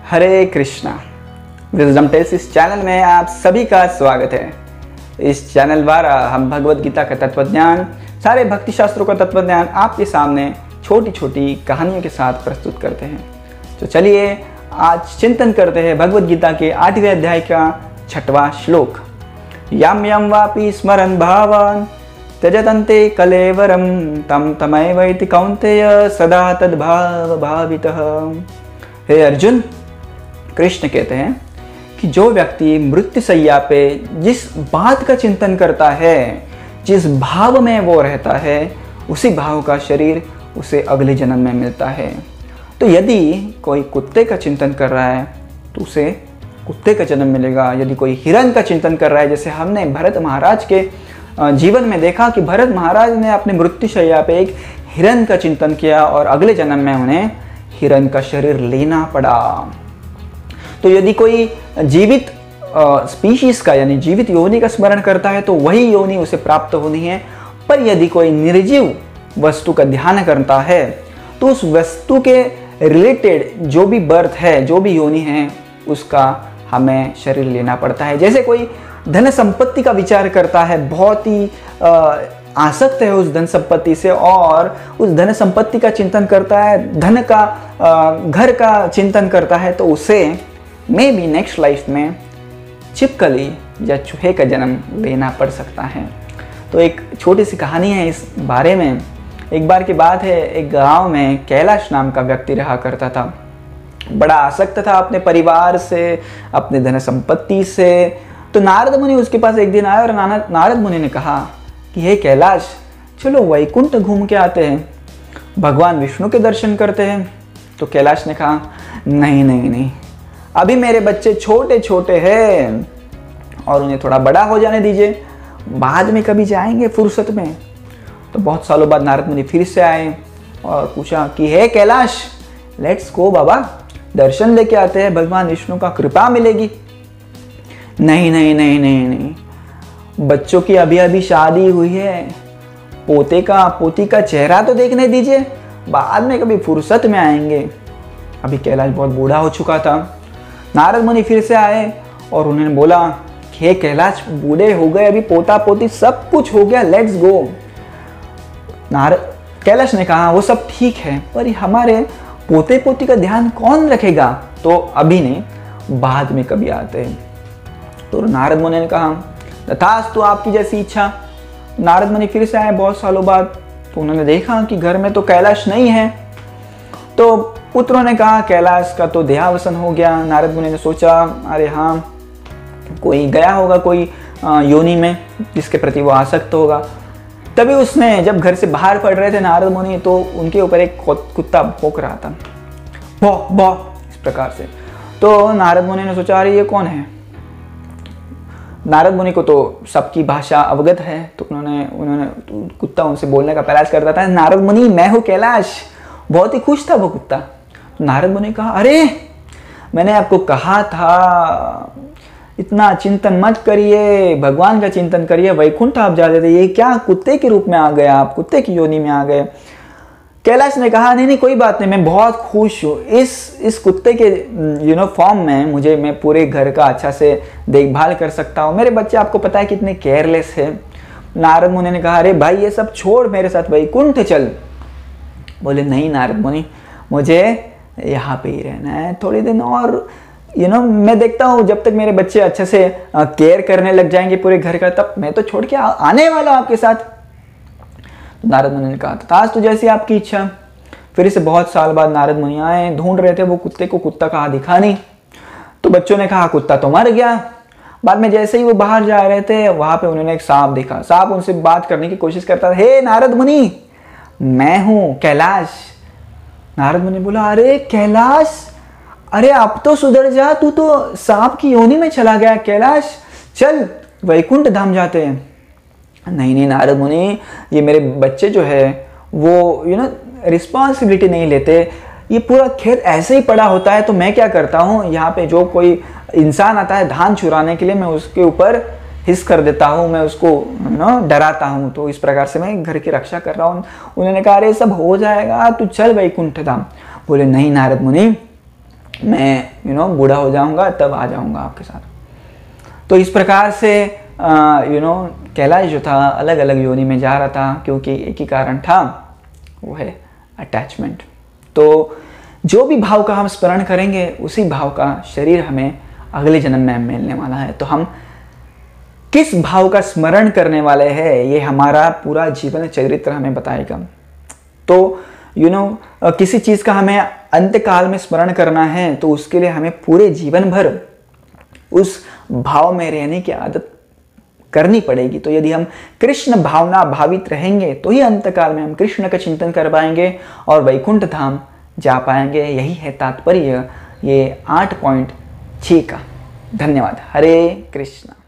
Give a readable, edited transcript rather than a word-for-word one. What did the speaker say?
हरे Krishna. Wisdom tales इस channel में आप सभी का स्वागत है। इस चैनल द्वारा हम भगवत गीता का तत्वज्ञान, सारे भक्ति शास्त्रों का तत्वज्ञान आपके सामने छोटी छोटी कहानियों के साथ प्रस्तुत करते हैं। तो चलिए आज चिंतन करते हैं भगवत गीता के 8वें अध्याय का 6वां श्लोक। यम यम वापि स्मरन् भावान् त्यजतन्ते कलेवरम तम तमैवैति कौन्तेय सदा तद्भाव भावितः। हे अर्जुन, कृष्ण कहते हैं कि जो व्यक्ति मृत्युशैया पे जिस बात का चिंतन करता है, जिस भाव में वो रहता है, उसी भाव का शरीर उसे अगले जन्म में मिलता है। तो यदि कोई कुत्ते का चिंतन कर रहा है तो उसे कुत्ते का जन्म मिलेगा। यदि कोई हिरण का चिंतन कर रहा है, जैसे हमने भरत महाराज के जीवन में देखा कि भरत महाराज ने अपने मृत्युशैया पे एक हिरण का चिंतन किया और अगले जन्म में उन्हें हिरण का शरीर लेना पड़ा। तो यदि कोई जीवित स्पीशीज का यानी जीवित योनि का स्मरण करता है तो वही योनि उसे प्राप्त होनी है। पर यदि कोई निर्जीव वस्तु का ध्यान करता है तो उस वस्तु के रिलेटेड जो भी बर्थ है, जो भी योनि है, उसका हमें शरीर लेना पड़ता है। जैसे कोई धन संपत्ति का विचार करता है, बहुत ही आसक्त है उस धन संपत्ति से और उस धन संपत्ति का चिंतन करता है, धन का घर का चिंतन करता है, तो उसे मे बी नेक्स्ट लाइफ में छिपकली या चूहे का जन्म लेना पड़ सकता है। तो एक छोटी सी कहानी है इस बारे में। एक बार की बात है, एक गांव में कैलाश नाम का व्यक्ति रहा करता था। बड़ा आसक्त था अपने परिवार से, अपने धन संपत्ति से। तो नारद मुनि उसके पास एक दिन आए और नारद मुनि ने कहा कि हे कैलाश, चलो वैकुंठ घूम के आते हैं, भगवान विष्णु के दर्शन करते हैं। तो कैलाश ने कहा नहीं नहीं नहीं, अभी मेरे बच्चे छोटे छोटे हैं और उन्हें थोड़ा बड़ा हो जाने दीजिए, बाद में कभी जाएंगे फुर्सत में। तो बहुत सालों बाद नारद मुनि फिर से आए और पूछा कि हे कैलाश, लेट्स गो बाबा, दर्शन लेके आते हैं, भगवान विष्णु का कृपा मिलेगी। नहीं नहीं नहीं नहीं नहीं, बच्चों की अभी अभी शादी हुई है, पोती का चेहरा तो देखने दीजिए, बाद में कभी फुर्सत में आएंगे। अभी कैलाश बहुत बूढ़ा हो चुका था। नारद मुनि फिर से आए और उन्होंने बोला हे कैलाश, बूढ़े हो गए, अभी पोता पोती सब कुछ हो गया, लेट्स गो। कैलाश ने कहा वो सब ठीक है, पर हमारे पोते पोती का ध्यान कौन रखेगा? तो अभी नहीं, बाद में कभी आते हैं। तो नारद मुनि ने कहा तथास्तु, आपकी जैसी इच्छा। नारद मुनि फिर से आए बहुत सालों बाद। तो उन्होंने देखा कि घर में तो कैलाश नहीं है। तो पुत्रों ने कहा कैलाश का तो देहावसान हो गया। नारद मुनि ने सोचा अरे हाँ, कोई गया होगा कोई योनि में जिसके प्रति वो आसक्त होगा। तभी उसने, जब घर से बाहर पड़ रहे थे नारद मुनि, तो उनके ऊपर एक कुत्ता भौंक रहा था, भौ भौ इस प्रकार से। तो नारद मुनि ने सोचा अरे ये कौन है? नारद मुनि को तो सबकी भाषा अवगत है, तो उन्होंने कुत्ता उनसे बोलने का प्रयास करता था, नारद मुनि मैं हूँ कैलाश। बहुत ही खुश था वो कुत्ता। तो नारद मुनि ने कहा अरे मैंने आपको कहा था इतना चिंतन मत करिए, भगवान का चिंतन करिए, वैकुंठ आप जा रहे थे, ये क्या कुत्ते के रूप में आ गए आप, कुत्ते की योनि में आ गए। कैलाश ने कहा नहीं नहीं कोई बात नहीं, मैं बहुत खुश हूँ इस कुत्ते के फॉर्म में, मैं पूरे घर का अच्छा से देखभाल कर सकता हूँ। मेरे बच्चे आपको पता है कितने केयरलेस है। नारद मुनि ने कहा अरे भाई ये सब छोड़, मेरे साथ वैकुंठ चल। बोले नहीं नारद मुनि, मुझे यहाँ पे ही रहना है थोड़ी दिन और, मैं देखता हूँ जब तक मेरे बच्चे अच्छे से केयर करने लग जाएंगे पूरे घर का, तब मैं तो छोड़ के आने वाला हूँ आपके साथ। तो नारद मुनि ने कहा ताज तो जैसी आपकी इच्छा। फिर से बहुत साल बाद नारद मुनि आए, ढूंढ रहे थे वो कुत्ते को, कुत्ता कहा दिखा नहीं। तो बच्चों ने कहा कुत्ता तो मर गया। बाद में जैसे ही वो बाहर जा रहे थे, वहां पे उन्होंने एक सांप देखा। सांप उनसे बात करने की कोशिश करता था, हे नारद मुनि मैं हूं कैलाश। नारद मुनि बोला अरे कैलाश, अरे अब तो सुधर जा, तू तो सांप की योनि में चला गया कैलाश, चल वैकुंठ धाम जाते हैं। नहीं नहीं नारद मुनि, ये मेरे बच्चे जो है वो रिस्पॉन्सिबिलिटी नहीं लेते, ये पूरा खेत ऐसे ही पड़ा होता है, तो मैं क्या करता हूँ, यहाँ पे जो कोई इंसान आता है धान चुराने के लिए, मैं उसके ऊपर हिस कर देता हूँ, मैं उसको डराता हूँ। तो इस प्रकार से मैं घर की रक्षा कर रहा हूँ। उन्होंने कहा अरे सब हो जाएगा, तू चल वैकुंठ धाम। बोले नहीं नारद मुनि, मैं बूढ़ा हो जाऊंगा तब आ जाऊंगा आपके साथ। तो इस प्रकार से कैलाश जो था अलग अलग योनि में जा रहा था, क्योंकि एक ही कारण था, वो है अटैचमेंट। तो जो भी भाव का हम स्मरण करेंगे उसी भाव का शरीर हमें अगले जन्म में मिलने वाला है। तो हम किस भाव का स्मरण करने वाले हैं, ये हमारा पूरा जीवन चरित्र हमें बताएगा। तो किसी चीज़ का हमें अंतकाल में स्मरण करना है तो उसके लिए हमें पूरे जीवन भर उस भाव में रहने की आदत करनी पड़ेगी। तो यदि हम कृष्ण भावना भावित रहेंगे तो ही अंतकाल में हम कृष्ण का चिंतन कर पाएंगे और वैकुंठ धाम जा पाएंगे। यही है तात्पर्य ये 8.6 का। धन्यवाद। हरे कृष्ण।